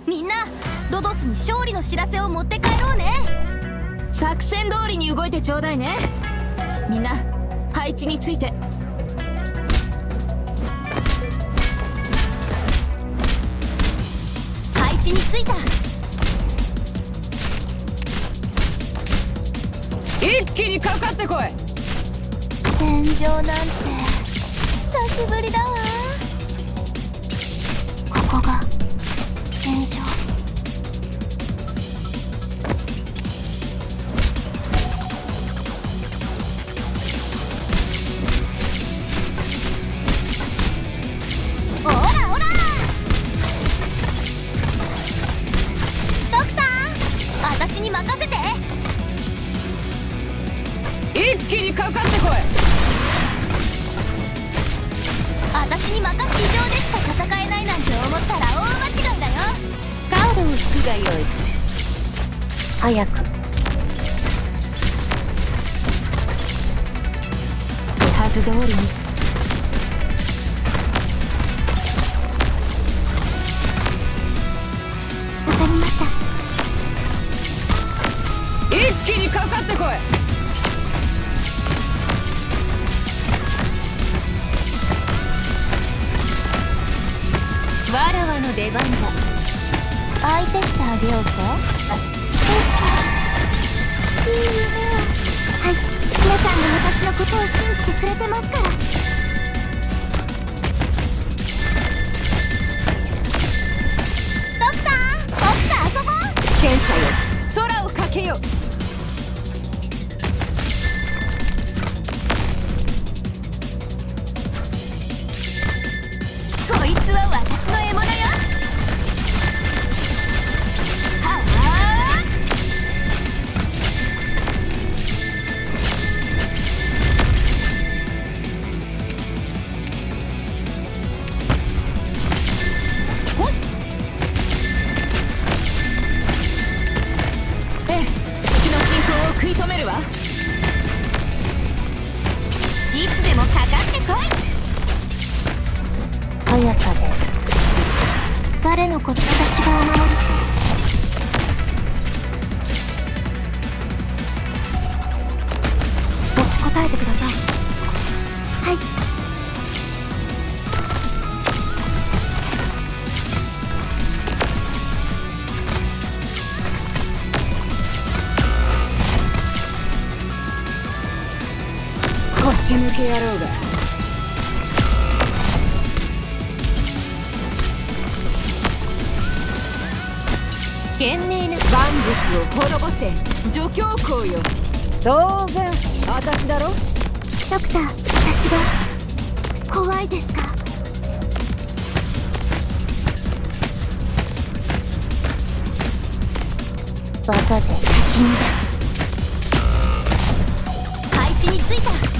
みんなロドスに勝利の知らせを持って帰ろうね。 作戦通りに動いてちょうだいね。みんな配置について。 配置についた。 一気にかかってこい。 戦場なんて久しぶりだわ。ここが戦場。オラオラドクター、私に任せて。 一気にかかってこい。 私に任せ。地上でしか戦えないなんて思ったら大間違いだよ。 タオルを拭くがよい。 早く。 数通りに。 わかりました。 一気にかかってこい。わらわの出番じゃ。 相手してあげようか。いい夢を。はい、皆さんが私のことを信じてくれてますから。ドクター、僕と遊ぼう。 戦車よ、空をかけよ。 こいつは私の獲物よ。はあ。 ほっ。ええ、敵の進行を食い止めるわ。 いつでもかかってこい。速さで誰のこと私がお守りし。持ちこたえてください。はい。 腰抜け野郎が。 賢明な万物を滅ぼせ、助教皇よ。当然私だろ。 ドクター、私が怖いですか。技で先に出す。配置についた。